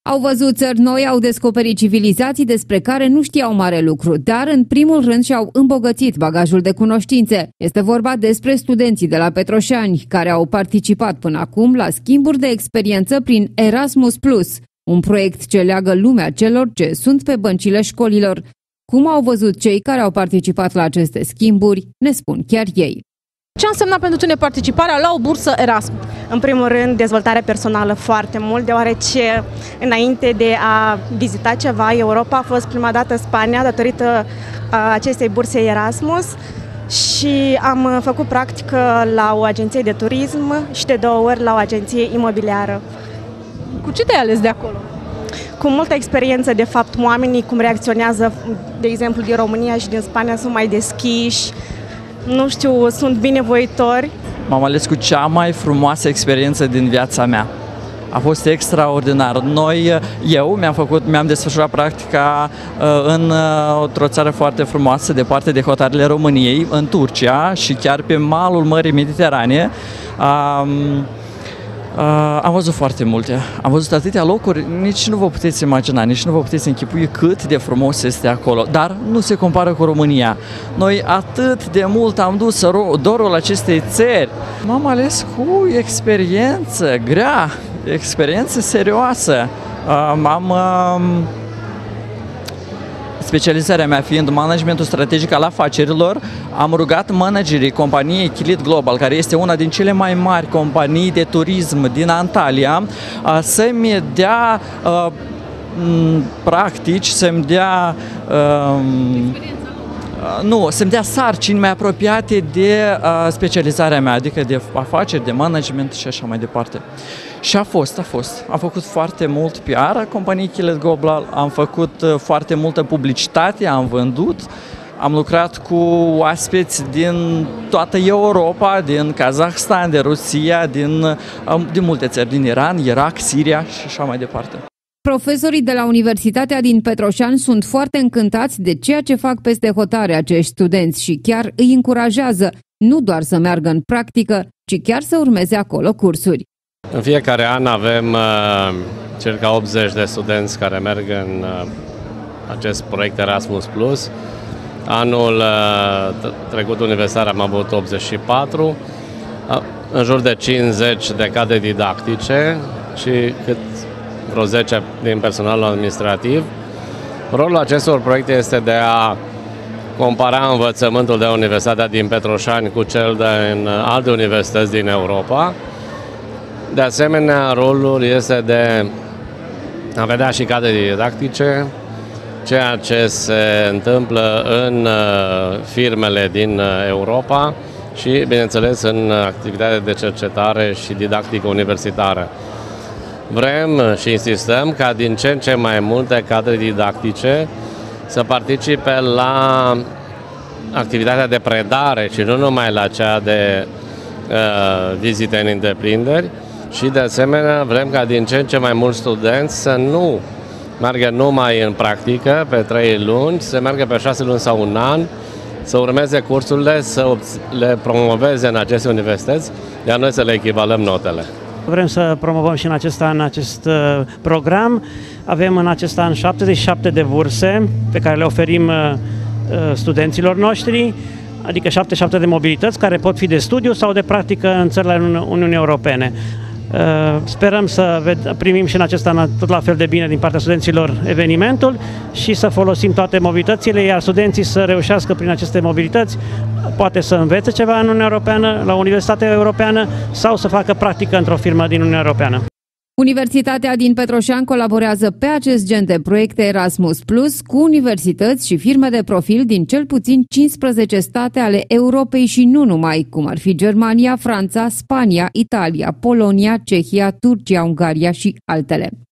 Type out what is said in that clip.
Au văzut țări noi, au descoperit civilizații despre care nu știau mare lucru, dar în primul rând și-au îmbogățit bagajul de cunoștințe. Este vorba despre studenții de la Petroșani, care au participat până acum la schimburi de experiență prin Erasmus+, un proiect ce leagă lumea celor ce sunt pe băncile școlilor. Cum au văzut cei care au participat la aceste schimburi, ne spun chiar ei. Ce a însemnat pentru tine participarea la o bursă Erasmus? În primul rând, dezvoltare personală foarte mult, deoarece înainte de a vizita ceva Europa, a fost prima dată Spania datorită acestei burse Erasmus și am făcut practică la o agenție de turism și de 2 ori la o agenție imobiliară. Cu ce te-ai ales de acolo? Cu multă experiență, de fapt, oamenii cum reacționează, de exemplu, din România și din Spania sunt mai deschiși, nu știu, sunt binevoitori. M-am ales cu cea mai frumoasă experiență din viața mea. A fost extraordinar. Eu mi-am desfășurat practica într-o țară foarte frumoasă, departe de hotarele României, în Turcia și chiar pe malul Mării Mediterane. Am văzut foarte multe. Am văzut atâtea locuri, nici nu vă puteți imagina, nici nu vă puteți închipui cât de frumos este acolo. Dar nu se compară cu România. Noi atât de mult am dus dorul acestei țări. M-am ales cu experiență grea, experiență serioasă. Specializarea mea fiind managementul strategic al afacerilor, am rugat managerii companiei Kilit Global, care este una din cele mai mari companii de turism din Antalya, să-mi dea practici, să-mi dea să-mi dea sarcini mai apropiate de specializarea mea, adică de afaceri, de management și așa mai departe. Și a fost. Am făcut foarte mult PR a companiei Kilit Global, am făcut foarte multă publicitate, am vândut, am lucrat cu oaspeți din toată Europa, din Kazahstan, de Rusia, din multe țări, din Iran, Irak, Siria și așa mai departe. Profesorii de la Universitatea din Petroșani sunt foarte încântați de ceea ce fac peste hotare acești studenți și chiar îi încurajează nu doar să meargă în practică, ci chiar să urmeze acolo cursuri. În fiecare an avem circa 80 de studenți care merg în acest proiect Erasmus+. Anul trecut universitar am avut 84, în jur de 50 de cadre didactice și vreo 10 din personalul administrativ. Rolul acestor proiecte este de a compara învățământul de la Universitatea din Petroșani cu cel din alte universități din Europa. De asemenea, rolul este de a vedea și cadre didactice, ceea ce se întâmplă în firmele din Europa și, bineînțeles, în activitatea de cercetare și didactică universitară. Vrem și insistăm ca din ce în ce mai multe cadre didactice să participe la activitatea de predare și nu numai la cea de vizite în întreprinderi și de asemenea vrem ca din ce în ce mai mulți studenți să nu meargă numai în practică pe 3 luni, să meargă pe 6 luni sau un an, să urmeze cursurile, să le promoveze în aceste universități, iar noi să le echivalăm notele. Vrem să promovăm și în acest an acest program. Avem în acest an 77 de burse pe care le oferim studenților noștri, adică 77 de mobilități care pot fi de studiu sau de practică în țările Uniunii Europene. Sperăm să primim și în acest an tot la fel de bine din partea studenților evenimentul și să folosim toate mobilitățile, iar studenții să reușească prin aceste mobilități, poate să învețe ceva în Uniunea Europeană, la Universitatea Europeană sau să facă practică într-o firmă din Uniunea Europeană. Universitatea din Petroșani colaborează pe acest gen de proiecte Erasmus Plus cu universități și firme de profil din cel puțin 15 state ale Europei și nu numai, cum ar fi Germania, Franța, Spania, Italia, Polonia, Cehia, Turcia, Ungaria și altele.